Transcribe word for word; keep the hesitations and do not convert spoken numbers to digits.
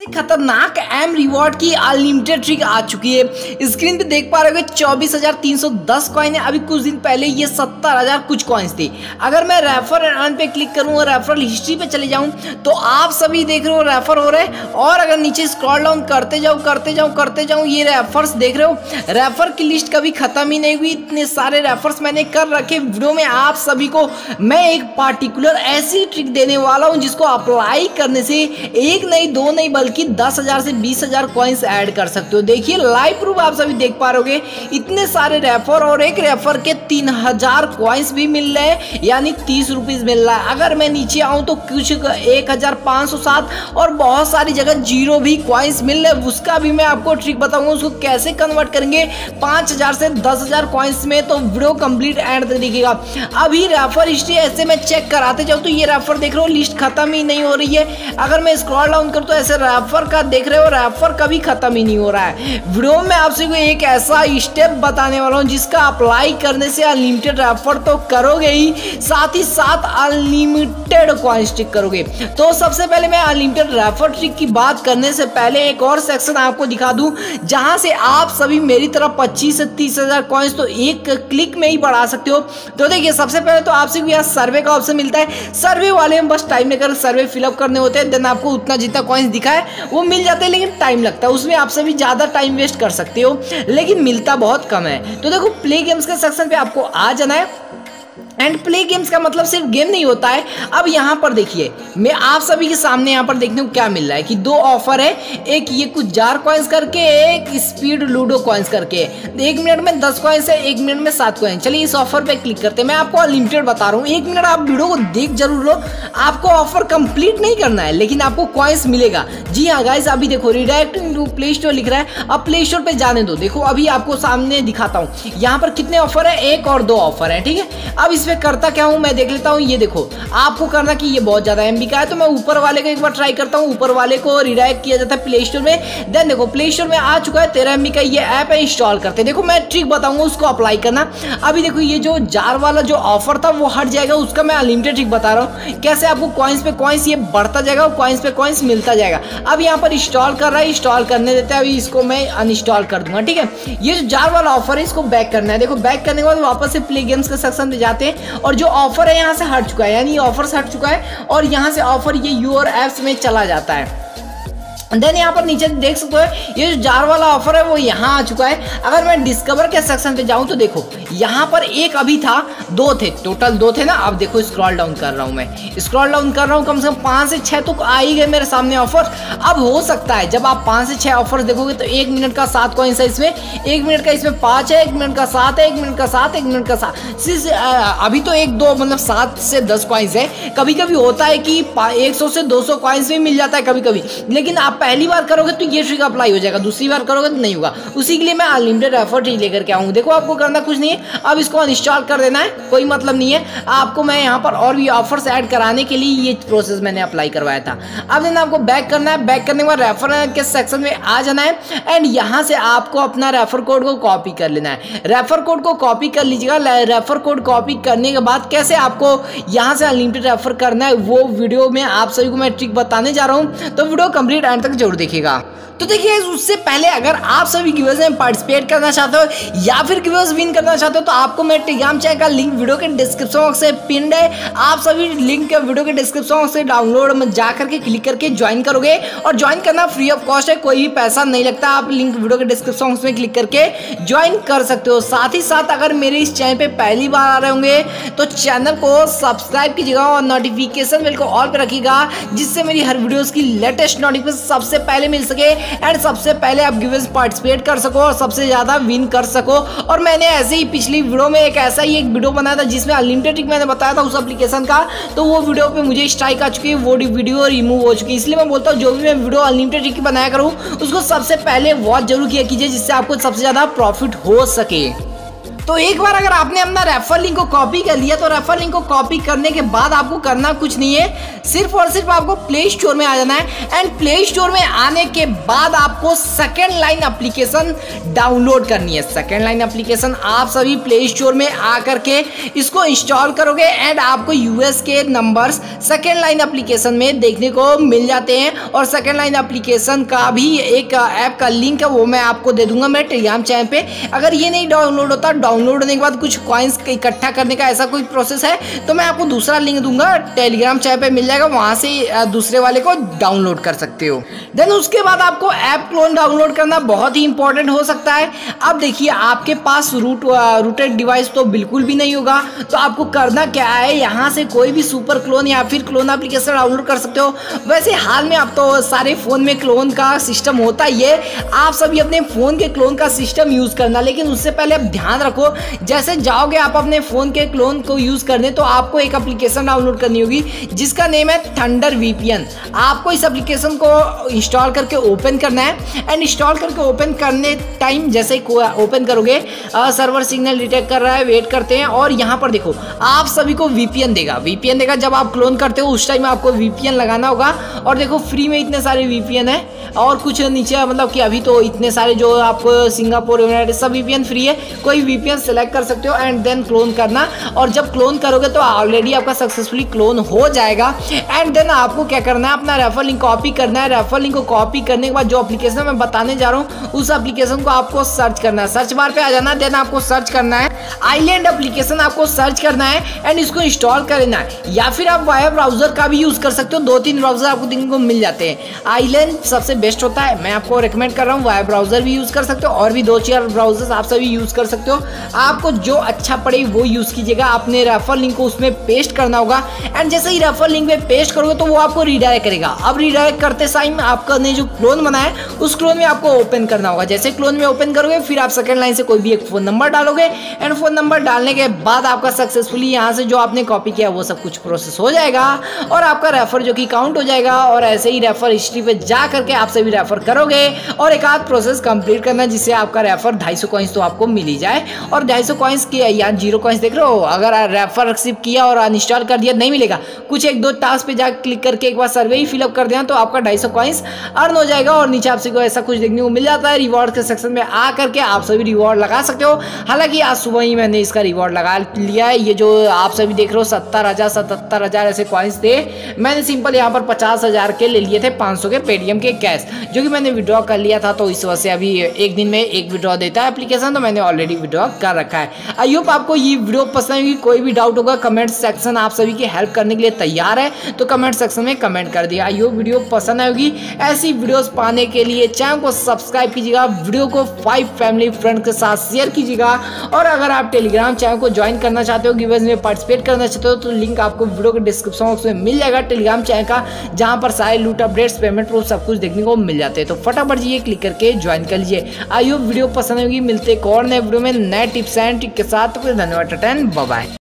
खतरनाक M reward की unlimited trick आ चुकी है। स्क्रीन पे देख पा रहे हो चौबीस हजार तीन सौ दस कॉइन है। अभी कुछ दिन पहले ये सत्तर हजार कुछ कॉइन्स थे। अगर मैं रेफर एंड अर्न पे क्लिक करूँ और रेफरल हिस्ट्री पे चले जाऊँ तो आप सभी देख रहे हो रेफर हो रहे हैं। और अगर नीचे स्क्रॉल डाउन करते जाऊँ करते जाऊँ करते जाऊँ ये रेफर्स देख रहे हो। रेफर की लिस्ट कभी खत्म ही नहीं हुई। इतने सारे रेफर्स मैंने कर रखे। वीडियो में आप सभी को मैं एक पार्टिकुलर ऐसी ट्रिक देने वाला हूँ जिसको अप्लाई करने से एक नहीं दो नहीं बल्कि कि दस हजार से बीस हजार कॉइन्स ऐड कर सकते हो। देखिए लाइव प्रूफ आप सभी देख पा रहे होगे। इतने सारे रेफर और एक रेफर के तीन हजार कॉइन्स भी मिल रहे हैं, यानी तीस रुपीज मिल रहा है। अगर मैं नीचे आऊं तो कुछ एक हजार पाँच सौ सात और बहुत सारी जगह जीरो भी कॉइन्स मिल रहे हैं। उसका भी मैं आपको ट्रिक बताऊंगा उसको कैसे कन्वर्ट करेंगे पाँच हजार से दस हजार कॉइन्स में। तो वीडियो कंप्लीट एंड तक देखिएगा। अभी रेफर हिस्ट्री ऐसे मैं चेक कराते जाऊँ तो ये रेफर देख रहे हो लिस्ट खत्म ही नहीं हो रही है। अगर मैं स्क्रॉल डाउन करूँ तो ऐसे रेफर का देख रहे हो रेफर कभी खत्म ही नहीं हो रहा है। वीडियो में आपसे को एक ऐसा स्टेप बताने वाला हूं जिसका अप्लाई करने से अनलिमिटेड रेफर तो करोगे ही, साथ ही साथ अनलिमिटेड कॉइन ट्रिक करोगे। तो सबसे पहले मैं अनलिमिटेड रेफर ट्रिक की बात करने से पहले एक और सेक्शन आपको दिखा दूं जहां से आप सभी मेरी तरह पच्चीस से तीस हजार कॉइन्स तो एक क्लिक में ही बढ़ा सकते हो। तो देखिए सबसे पहले तो आपसे यहाँ सर्वे का ऑप्शन मिलता है। सर्वे वाले में बस टाइम लेकर सर्वे फिलअप करने होते हैं। देन आपको उतना जितना कॉइन्स दिखा है वो मिल जाते हैं, लेकिन टाइम लगता है। उसमें आप सभी ज्यादा टाइम वेस्ट कर सकते हो लेकिन मिलता बहुत कम है। तो देखो प्ले गेम्स के सेक्शन पे आपको आ जाना है। एंड प्ले गेम्स का मतलब सिर्फ गेम नहीं होता है। अब यहाँ पर देखिए मैं आप सभी के सामने यहाँ पर देखने को क्या मिल रहा है कि दो ऑफर है। एक ये कुछ जार कॉइन्स करके, एक स्पीड लूडो कॉइन्स करके। एक मिनट में दस कॉइन्स है, एक मिनट में सात कॉइन्स। चलिए इस ऑफर पे क्लिक करते हैं। मैं आपको अनलिमिटेड बता रहा हूँ, एक मिनट आप वीडियो को देख जरूर लो। आपको ऑफर कंप्लीट नहीं करना है लेकिन आपको कॉइन्स मिलेगा। जी हाँ गाइस, अभी देखो रिडायरेक्ट टू प्ले स्टोर लिख रहा है। अब प्ले स्टोर पे जाने दो। देखो अभी आपको सामने दिखाता हूँ यहाँ पर कितने ऑफर है, एक और दो ऑफर है। ठीक है, अब इस पे करता क्या हूं मैं देख लेता हूं। ये देखो आपको करना कि ये बहुत ज्यादा एमबी का है तो मैं ऊपर वाले को एक बार ट्राई करता हूं। ऊपर वाले को रिडायरेक्ट किया जाता है प्ले स्टोर में। देन देखो प्ले स्टोर में आ चुका है तेरह एमबी का ये ऐप है। इंस्टॉल करते हैं। देखो मैं ट्रिक बताऊंगा उसको अप्लाई करना। अभी देखो ये जो जार वाला जो ऑफर था वो हट जाएगा। उसका मैं अनलिमिटेड ट्रिक बता रहा हूँ कैसे आपको कॉइन्स पे कॉइन्स ये बढ़ता जाएगा और कॉइन्स पे कॉइन्स मिलता जाएगा। अब यहाँ पर इंस्टॉल कर रहा है, इंस्टॉल करने देते हैं। अभी इसको मैं अनइंस्टॉल कर दूंगा। ठीक है, ये जो जार वाला ऑफर है इसको बैक करना है। देखो बैक करने के बाद वापस से प्ले गेम्स के सेक्शन पे जाते हैं और जो ऑफर है यहाँ से हट चुका है, यानी ऑफर्स हट चुका है और यहाँ से ऑफर ये यूर एप्स में चला जाता है। देन यहाँ पर नीचे देख सकते हो ये जो जार वाला ऑफर है वो यहाँ आ चुका है। अगर मैं डिस्कवर के सेक्शन पे जाऊँ तो देखो यहाँ पर एक अभी था, दो थे, टोटल दो थे ना। अब देखो स्क्रॉल डाउन कर रहा हूँ, मैं स्क्रॉल डाउन कर रहा हूँ, कम से कम पाँच से छः तो आ ही गए मेरे सामने ऑफर। अब हो सकता है जब आप पाँच से छः ऑफर देखोगे तो एक मिनट का सात कॉइन्स है इसमें, एक मिनट का इसमें पाँच है, एक मिनट का सात है, एक मिनट का सात, एक मिनट का सात। सिर्फ अभी तो एक दो मतलब सात से दस कॉइन्स है। कभी कभी होता है कि एक सौ से दो सौ कॉइन्स भी मिल जाता है कभी कभी, लेकिन आप पहली बार करोगे तो ये ट्रिक अप्लाई हो जाएगा, दूसरी बार करोगे तो नहीं होगा। उसी के लिए मैं अनलिमिटेड रेफर ट्रिक लेकर के आऊँ। देखो आपको करना कुछ नहीं है, अब इसको अनइंस्टॉल कर देना है, कोई मतलब नहीं है। आपको मैं यहाँ पर और भी ऑफर्स ऐड कराने के लिए ये प्रोसेस मैंने अप्लाई करवाया था। अब देना आपको बैक करना है। बैक करने के बाद रेफर के सेक्शन में आ जाना है एंड यहाँ से आपको अपना रेफर कोड को कॉपी कर लेना है। रेफर कोड को कॉपी कर लीजिएगा। रेफर कोड कॉपी करने के बाद कैसे आपको यहाँ से अनलिमिटेड रेफर करना है वो वीडियो में आप सभी को मैं ट्रिक बताने जा रहा हूँ, तो वीडियो कंप्लीट एंड तक जरूर देखिएगा। तो देखिए उससे पहले अगर आप सभी गिवर्स में पार्टिसिपेट करना चाहते हो या फिर गिवर्स विन करना चाहते हो तो आपको मेरे टेलीग्राम चैनल का लिंक वीडियो के डिस्क्रिप्शन बॉक्स से पिन है। आप सभी लिंक वीडियो के डिस्क्रिप्शन बॉक्स से डाउनलोड में जा करके क्लिक करके ज्वाइन करोगे और ज्वाइन करना फ्री ऑफ कॉस्ट है, कोई भी पैसा नहीं लगता। आप लिंक वीडियो के डिस्क्रिप्शन बॉक्स में क्लिक करके ज्वाइन कर सकते हो। साथ ही साथ अगर मेरे इस चैनल पे पहली बार आ रहे होंगे तो चैनल को सब्सक्राइब कीजिएगा और नोटिफिकेशन बेल को ऑल पे रखिएगा जिससे मेरी हर वीडियोस की लेटेस्ट नोटिफिकेशन सबसे पहले मिल सके एंड सबसे पहले आप गिवेज पार्टिसिपेट कर सको और सबसे ज्यादा विन कर सको। और मैंने ऐसे ही पिछली वीडियो में एक ऐसा ही एक वीडियो बनाया था जिसमें अनलिमिटेड ट्रिक मैंने बताया था उस एप्लीकेशन का, तो वो वीडियो पे मुझे स्ट्राइक आ चुकी है, वो वीडियो रिमूव हो चुकी है। इसलिए मैं बोलता हूँ जो भी मैं वीडियो अनलिमिटेड ट्रिक की बनाया करूँ उसको सबसे पहले वॉच जरूर किया कीजिए जिससे आपको सबसे ज्यादा प्रॉफिट हो सके। तो एक बार अगर आपने अपना रेफर लिंक को कॉपी कर लिया तो रेफर लिंक को कॉपी करने के बाद आपको करना कुछ नहीं है। सिर्फ और सिर्फ आपको प्ले स्टोर में आ जाना है एंड प्ले स्टोर में आने के बाद आपको सेकेंड लाइन एप्लीकेशन डाउनलोड करनी है। सेकेंड लाइन एप्लीकेशन आप सभी प्ले स्टोर में आकर के इसको इंस्टॉल करोगे एंड आपको यूएस के नंबर्स सेकेंड लाइन एप्लीकेशन में देखने को मिल जाते हैं। और सेकेंड लाइन एप्लीकेशन का भी एक ऐप का लिंक है, वो मैं आपको दे दूंगा मेरे टेलीग्राम चैनल पे। अगर ये नहीं डाउनलोड होता, डाउनलोड होने के बाद कुछ कॉइन्स इकट्ठा करने का ऐसा कोई प्रोसेस है तो मैं आपको दूसरा लिंक दूंगा, टेलीग्राम चैनल पे मिल जाएगा, वहां से दूसरे वाले को डाउनलोड कर सकते हो। देन उसके बाद आपको ऐप क्लोन डाउनलोड करना बहुत ही इंपॉर्टेंट हो सकता है। अब देखिए आपके पास रूट रूटेड डिवाइस तो बिल्कुल भी नहीं होगा, तो आपको करना क्या है, यहाँ से कोई भी सुपर क्लोन या फिर क्लोन एप्लीकेशन डाउनलोड कर सकते हो। वैसे हाल में आप तो सारे फोन में क्लोन का सिस्टम होता ही है, आप सभी अपने फोन के क्लोन का सिस्टम यूज करना, लेकिन उससे पहले आप ध्यान रखो, जैसे जाओगे आप अपने फोन के क्लोन को यूज करने तो आपको एक एप्लीकेशन डाउनलोड करनी होगी जिसका नेम है थंडर वीपीएन। आपको इस एप्लीकेशन को इंस्टॉल करके ओपन करना है एंड इंस्टॉल करके ओपन करने टाइम जैसे ही ओपन करोगे सर्वर सिग्नल डिटेक्ट कर रहा है, वेट करते हैं और यहाँ पर देखो आप सभी को वीपीएन देगा। वीपीएन देगा जब आप क्लोन करते हो उस टाइम आपको वीपीएन लगाना होगा। और देखो फ्री में इतने सारे वीपीएन है और कुछ नीचे मतलब कि अभी तो इतने सारे जो आपको सिंगापुर यूनाइटेड सब वीपीएन फ्री है, कोई वीपीएन सेलेक्ट कर सकते हो एंड देन क्लोन करना। और जब क्लोन करोगे तो ऑलरेडी आपका सक्सेसफुली क्लोन हो जाएगा एंड देन आपको क्या करना है, अपना रेफर लिंक कॉपी करना है। रेफर लिंक को कॉपी करने के बाद जो एप्लीकेशन मैं बताने जा रहा हूँ उस एप्लीकेशन को आपको सर्च करना है, सर्च बार पे आ जाना, देन आपको सर्च करना है आइलैंड एप्लीकेशन, आपको सर्च करना है एंड इसको इंस्टॉल करना है। या फिर आप वाया ब्राउजर का भी यूज कर सकते हो, दो तीन ब्राउजर आपको देखने को मिल जाते हैं। आइलैंड सबसे बेस्ट होता है, मैं आपको रेकमेंड कर रहा हूँ। वाया ब्राउजर भी यूज कर सकते हो और भी दो चार ब्राउजर्स आप सभी यूज कर सकते हो, आपको जो अच्छा पड़े वो यूज कीजिएगा। अपने रेफर लिंक को उसमें पेस्ट करना होगा एंड जैसे ही रेफर लिंक में पेस्ट करोगे तो वो आपको रिडायरेक्ट करेगा। अब रिडायरेक्ट करते टाइम आपका ने जो क्लोन बना है उस क्लोन में आपको ओपन करना होगा। जैसे क्लोन में ओपन करोगे फिर आप सेकंड लाइन से कोई भी एक फोन नंबर डालोगे एंड फोन नंबर डालने के बाद आपका सक्सेसफुली यहाँ से जो आपने कॉपी किया वो सब कुछ प्रोसेस हो जाएगा और आपका रेफर जो कि काउंट हो जाएगा। और ऐसे ही रेफर हिस्ट्री पे जा करके आप सभी रेफर करोगे और एक आध प्रोसेस कंप्लीट करना जिससे आपका रेफर ढाई सौ कॉइन्स तो आपको मिल ही जाए। और ढाई सौ कॉइन्स की यहाँ जीरो कॉइन्स देख रहे हो, अगर रेफर एक्सेप्ट किया और अनइंस्टॉल कर दिया नहीं मिलेगा, कुछ एक दो टास्क पे जाकर क्लिक करके एक बार सर्वे ही फिलअप कर देना तो आपका ढाई सौ कॉइन्स अर्न हो जाएगा। और नीचे आपसे को ऐसा कुछ देखने को मिल जाता है, रिवॉर्ड के सेक्शन में आ करके आप सभी रिवॉर्ड लगा सकते हो। हालांकि आज सुबह ही मैंने इसका रिवॉर्ड लगा लिया है, ये जो आप सभी देख रहे हो सत्तर हजार सतहत्तर हजार ऐसे कॉइन्स थे, मैंने सिंपल यहाँ पर पचास हजार के ले लिए थे पाँच सौ के पेटीएम के कैश, जो कि मैंने विड्रॉ कर लिया था। तो इस वजह से अभी एक दिन में एक विड्रॉ देता है एप्लीकेशन, तो मैंने ऑलरेडी विड्रॉ कर रखा है। आई होप आपको ये वीडियो पसंद आएगी। कोई भी डाउट होगा कमेंट सेक्शन आप सभी की हेल्प करने के लिए तैयार है, तो कमेंट सेक्शन में कमेंट कर दिया। आई होप वीडियो पसंद आएगी। ऐसी वीडियोस पाने के लिए चैनल को सब्सक्राइब कीजिएगा, वीडियो को फाइव फैमिली फ्रेंड के साथ शेयर कीजिएगा। और अगर आप टेलीग्राम चैनल को ज्वाइन करना चाहते हो, गिवेज में पार्टिसिपेट करना चाहते हो, तो लिंक आपको वीडियो के डिस्क्रिप्शन बॉक्स में मिल जाएगा टेलीग्राम चैनल का, जहां पर सारे लूट अपडेट्स पेमेंट प्रूफ सब कुछ देखने को मिल जाते हैं। तो फटाफट जाइए क्लिक करके ज्वाइन कर लीजिए। आई होप वीडियो पसंद होगी। मिलते एक और नए वीडियो में नए टिप्स एंड ट्रिक के साथ। धन्यवाद, बाय बाय।